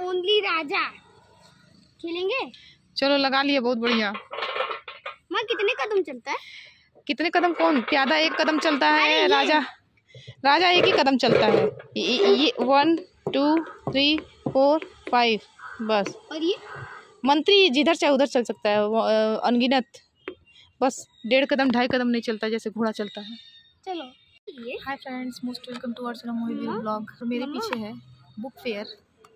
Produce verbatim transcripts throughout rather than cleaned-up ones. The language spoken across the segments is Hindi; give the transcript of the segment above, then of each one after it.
ओनली राजा। खेलेंगे? चलो लगा लिए, बहुत बढ़िया। माँ कितने कदम चलता है? कितने कदम? कौन? प्यादा एक कदम चलता है, राजा राजा एक ही कदम चलता है। ये, ये one two three four five बस। और ये मंत्री जिधर चाहे उधर चल सकता है, अनगिनत। बस डेढ़ कदम ढाई कदम नहीं चलता जैसे घोड़ा चलता है। चलो। Hi friends, most welcome to our Mohit blog. तो मेरे पीछे है बुक फेयर,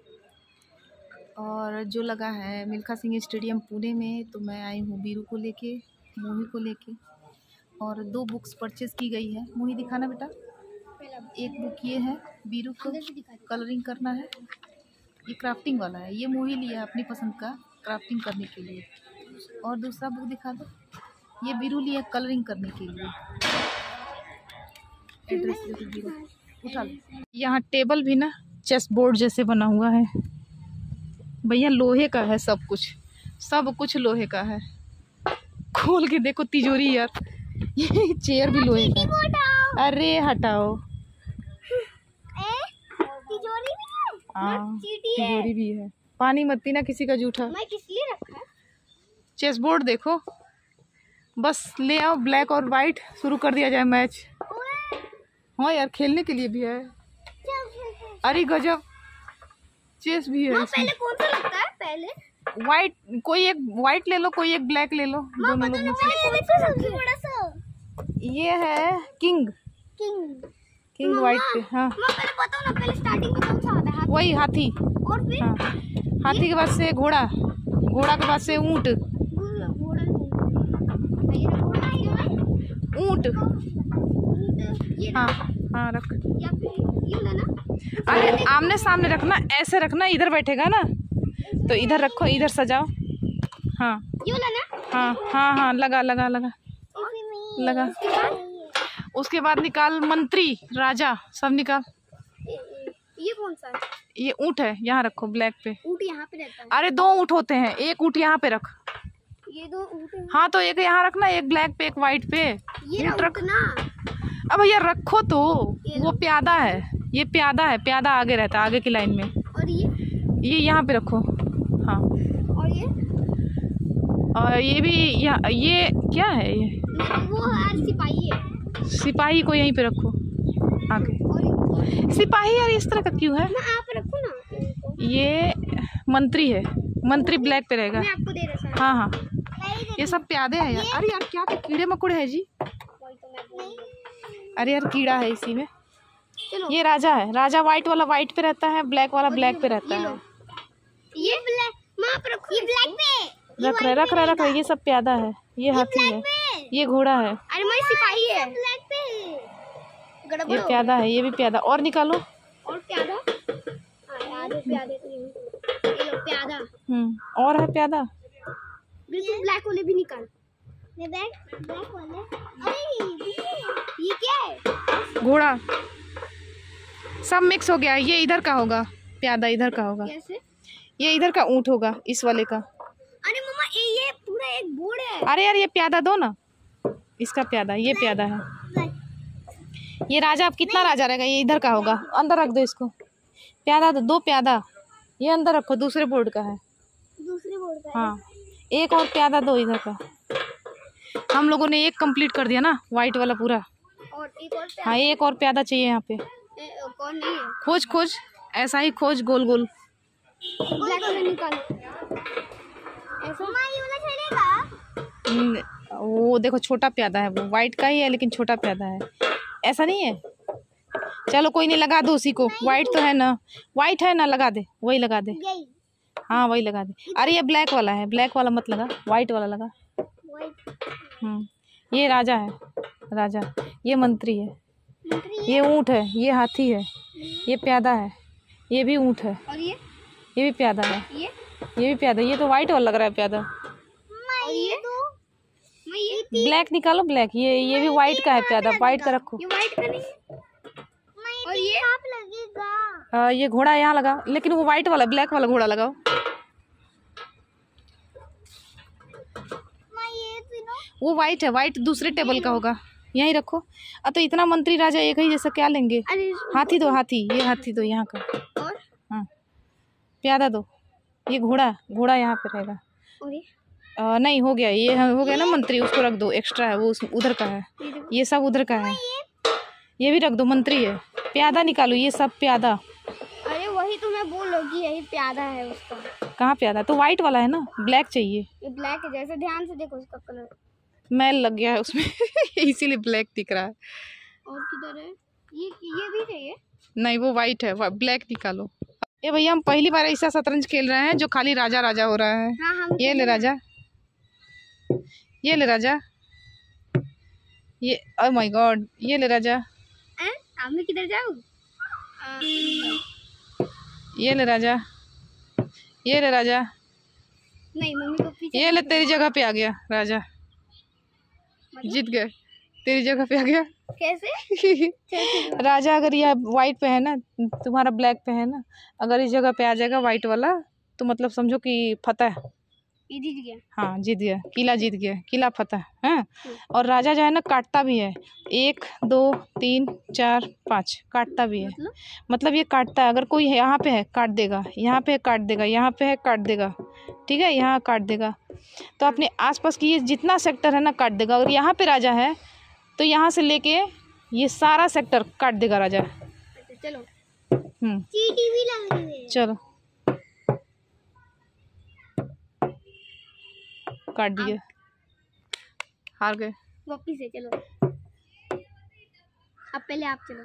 और जो लगा है मिल्खा सिंह स्टेडियम पुणे में। तो मैं आई हूँ बीरू को लेके, मोही को लेके, और दो बुक्स परचेज की गई है। मोही दिखाना बेटा। एक बुक ये है, बीरू को कलरिंग करना है, ये क्राफ्टिंग वाला है। ये मोही लिया अपनी पसंद का क्राफ्टिंग करने के लिए। और दूसरा बुक दिखा दो, ये बीरू लिया कलरिंग करने के लिए। एड्रेस उठा लो। यहाँ टेबल भी ना चेस बोर्ड जैसे बना हुआ है भैया, लोहे का है सब कुछ, सब कुछ लोहे का है। खोल के देखो तिजोरी यार, ये चेयर भी लोहे का है। अरे हटाओ, तिजोरी भी है। हाँ तिजोरी भी है। पानी मत पीना किसी का जूठा। मैं किस लिए रखा है? चेस बोर्ड देखो, बस ले आओ। ब्लैक और वाइट, शुरू कर दिया जाए मैच। हाँ यार, खेलने के लिए भी है। अरे गजब, चेस भी है। पहले कौन सा लगता है? पहले वाइट, कोई एक वाइट ले लो, कोई एक ब्लैक ले लो, दोनों लोग में से। बड़ा सा ये है किंग किंग किंग वाइट पे। हाँ मैं पहले बताओ ना, पहले स्टार्टिंग में कौन सा आता है? वही हाथी। और फिर हाँ, हाथी के बाद से घोड़ा, घोड़ा के बाद से ऊंट, ऊंट। हाँ हाँ रख। अरे आमने सामने रखना, ऐसे रखना, इधर बैठेगा ना तो इधर रखो, इधर सजाओ। हाँ हाँ हाँ हाँ लगा लगा लगा लगा। उसके बाद निकाल मंत्री, राजा, सब निकाल। ये कौन सा है? ये ऊंट है, यहाँ रखो ब्लैक पे। ऊंट यहाँ पे रहता है? अरे दो ऊंट होते हैं, एक ऊंट यहाँ पे रख। ये दो ऊंट हैं। हाँ तो एक यहाँ रखना, एक ब्लैक पे एक वाइट पे। ये रख ना। अब भैया रखो तो, वो प्यादा है, ये प्यादा है, प्यादा आगे रहता है, आगे की लाइन में। और ये ये यहाँ पे रखो। हाँ और ये और ये भी यहाँ। ये क्या है? ये वो यार सिपाही है। सिपाही को यहीं पे रखो आगे। सिपाही यार इस तरह का क्यों है? मैं आप रखो ना। ये मंत्री है, मंत्री ब्लैक पे रहेगा। मैं आपको दे रहा था। हाँ हाँ ये सब प्यादे हैं यार। अरे यार क्या कीड़े मकोड़े हैं जी। अरे यार कीड़ा है इसी में। ये राजा है, राजा वाइट वाला वाइट पे रहता है, ब्लैक वाला ब्लैक पे रहता है। ये ब्लैक मैं आप रखो, ये ब्लैक पे रख रहे रख रहे रख रहे। ये सब प्यादा है, ये हाथी है, ये घोड़ा है। अरे मैं सिपाही है ब्लैक पे। ये प्यादा है, ये भी प्यादा। और निकालो। और प्यादा आधे प्यादे तो ये लो प्यादा। हम्म और है प्यादा। बिल्कुल ब्लैक वाले भी निकाल। ये ब्लैक ब्लैक वाले। अरे ये क्या है? घोड़ा सब मिक्स हो गया। ये इधर का होगा प्यादा, इधर का होगा। कैसे? ये इधर का ऊंट होगा, इस वाले का। अरे मम्मा ये ये पूरा एक बोर्ड है। अरे यार ये प्यादा दो ना, इसका प्यादा, ये प्यादा है। ये राजा, अब कितना राजा रहेगा? ये इधर का होगा, अंदर रख दो इसको। प्यादा दो, दो प्यादा ये अंदर रखो, दूसरे बोर्ड का है। दूसरे बोर्ड का? हाँ एक और प्यादा दो इधर का। हम लोगों ने एक कंप्लीट कर दिया ना, वाइट वाला पूरा। और एक और प्यादा। हाँ एक और प्यादा चाहिए यहाँ पे। ए, कौन नहीं है? खोज खोज, ऐसा ही खोज, गोल गोल। ब्लैक वाला निकालो। ऐसा ये वाला चलेगा? वो देखो छोटा प्यादा है, वो वाइट का ही है लेकिन छोटा प्यादा है। ऐसा नहीं है? चलो कोई नहीं, लगा दो उसी को। वाइट तो है ना, वाइट है ना, लगा दे, वही लगा दे। हाँ वही लगा दे। अरे ये ब्लैक वाला है, ब्लैक वाला मत लगा, वाइट वाला लगा। हम्म ये राजा है, राजा। ये मंत्री है, ये ऊंट है, ये हाथी है, ये प्यादा है, ये भी ऊंट है, और ये ये भी प्यादा है, ये ये भी प्यादा। ये तो वाइट वाला लग रहा है प्यादा। और ये तो मैं ये ब्लैक निकालो, ब्लैक। ये ये भी वाइट का है प्यादा, वाइट का रखो। ये वाइट का नहीं। और ये आप लगेगा। आ, ये घोड़ा यहाँ लगा, लेकिन वो वाइट वाला, ब्लैक वाला घोड़ा लगाओ। वो वाइट है, वाइट दूसरे टेबल का होगा, यहीं रखो। अब तो इतना मंत्री राजा एक ही जैसा क्या लेंगे? हाथी दो, हाथी, ये हाथी दो यहाँ का। और हाँ प्यादा दो। ये घोड़ा घोड़ा यहाँ पे रहेगा। और ये आ, नहीं हो गया, ये हो गया ना मंत्री, उसको रख दो, एक्स्ट्रा है वो, उस उधर का है, ये सब उधर का है। ये भी रख दो, मंत्री है। प्यादा निकालो, ये सब प्यादा। अरे वही तो मैं बोल रही हूँ कि यही प्यादा है उसका। कहाँ प्यादा? तो वाइट वाला है ना, ब्लैक चाहिए। ये ब्लैक है, जैसे ध्यान से देखो उसका कलर मैल लग गया है उसमें इसीलिए ब्लैक दिख रहा है। और किधर है? ये ये भी चाहिए? नहीं वो वाइट है, ब्लैक निकालो। ये भैया हम पहली बार ऐसा शतरंज खेल रहे हैं जो खाली राजा राजा हो रहा है। हाँ, हम ये ले राजा, ये ले राजा, ये ओह माय गॉड, ये ले राजा। अब मैं किधर जाऊँ? ये ले राजा, ये ले राजा। नहीं, मम्मी को पीछे। ये ले, तेरी जगह पे आ गया राजा। मतलब? जीत गए, तेरी जगह पे आ गया। कैसे? राजा अगर यह वाइट पे है ना, तुम्हारा ब्लैक पे है ना, अगर इस जगह पे आ जाएगा वाइट वाला तो मतलब समझो कि फतह। ये जीत गया। हाँ जीत गया, किला जीत गया, किला फतह है। और राजा जो है ना काटता भी है, एक दो तीन चार पाँच, काटता भी है। मतलब, मतलब ये काटता है, अगर कोई यहाँ पे है काट देगा, यहाँ पे काट देगा, यहाँ पे है काट देगा, ठीक है, यहाँ काट देगा। तो अपने आसपास की ये जितना सेक्टर है ना काट देगा। अगर यहाँ पे राजा है तो यहाँ से लेके ये सारा सेक्टर काट देगा राजा। चलो। हम्म चींटी भी लग रही है। चलो काट दिए, हार गए। वापिस से चलो, अब पहले आप चलो।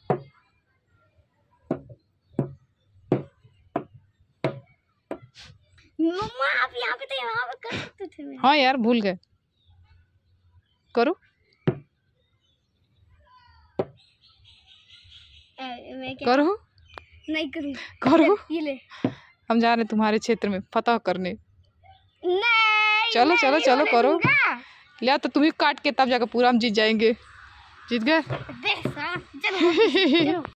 मम्मा आप यहाँ पे थे, यहाँ पे कर सकते थे। मैं हाँ यार भूल गए, करो। ए, मैं क्या करो नहीं करूँ? करो, ये ले। हम जा रहे हैं तुम्हारे क्षेत्र में फतह करने। नहीं, चलो मैं चलो नहीं चलो होने करो, दूंगा। लिया तो तुम्हें काट के तब जाकर पूरा हम जीत जाएंगे। जीत गए। देख सा, चलो चलो।